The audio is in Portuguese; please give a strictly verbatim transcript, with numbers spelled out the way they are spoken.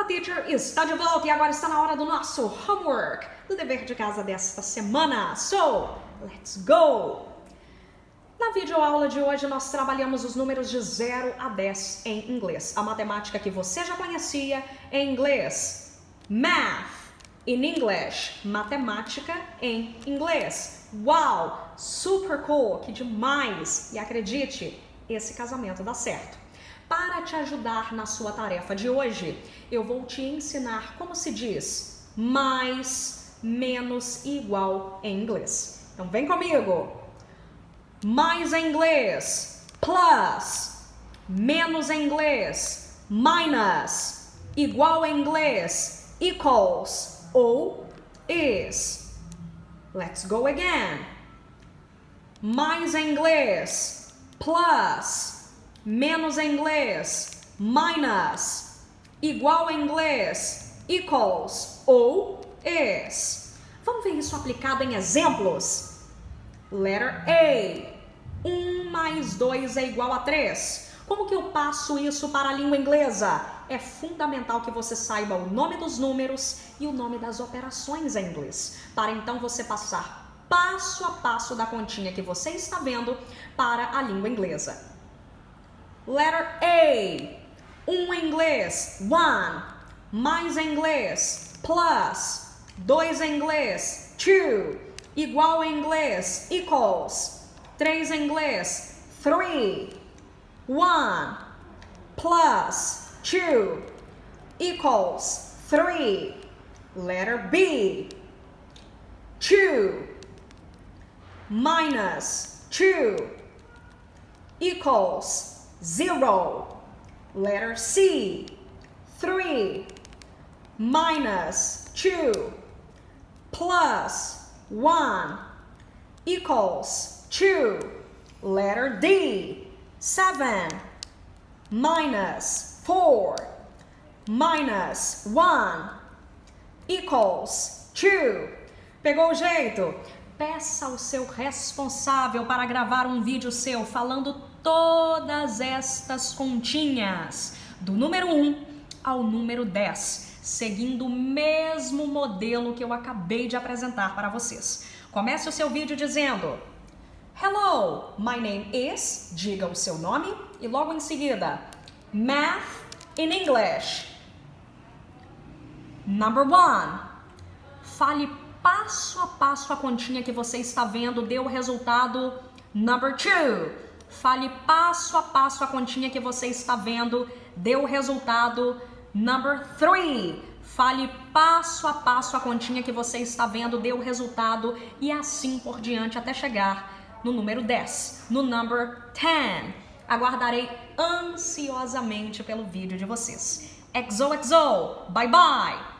Teacher está de volta e agora está na hora do nosso homework, do dever de casa desta semana. So, let's go! Na videoaula de hoje nós trabalhamos os números de zero a dez em inglês. A matemática que você já conhecia em inglês. Math in English. Matemática em inglês. Uau! Super cool! Que demais! E acredite, esse casamento dá certo. Para te ajudar na sua tarefa de hoje, eu vou te ensinar como se diz mais, menos e igual em inglês. Então vem comigo! Mais em inglês, plus. Menos em inglês, minus. Igual em inglês, equals ou is. Let's go again. Mais em inglês, plus. Menos em inglês, minus. Igual em inglês, equals ou is. Vamos ver isso aplicado em exemplos? Letter A. um mais dois é igual a três. Como que eu passo isso para a língua inglesa? É fundamental que você saiba o nome dos números e o nome das operações em inglês, para então você passar passo a passo da continha que você está vendo para a língua inglesa. Letter A. um em inglês, one. Mais em inglês, plus. dois em inglês, two. Igual em inglês, equals. três em inglês, three. one plus two equals three. Letter B. two minus two equals zero. Letter C. three minus two plus one equals two. Letter D. seven minus four minus one equals two. Pegou o jeito? Peça ao seu responsável para gravar um vídeo seu falando todas estas continhas, do número um ao número dez, seguindo o mesmo modelo que eu acabei de apresentar para vocês. Comece o seu vídeo dizendo: Hello, my name is, diga o seu nome e logo em seguida, Math in English. Number one. Fale passo a passo a continha que você está vendo, dê o resultado. Number two. Fale passo a passo a continha que você está vendo, dê o resultado. Number three. Fale passo a passo a continha que você está vendo, dê o resultado e assim por diante até chegar no número dez, no number ten. Aguardarei ansiosamente pelo vídeo de vocês. X O X O, bye bye!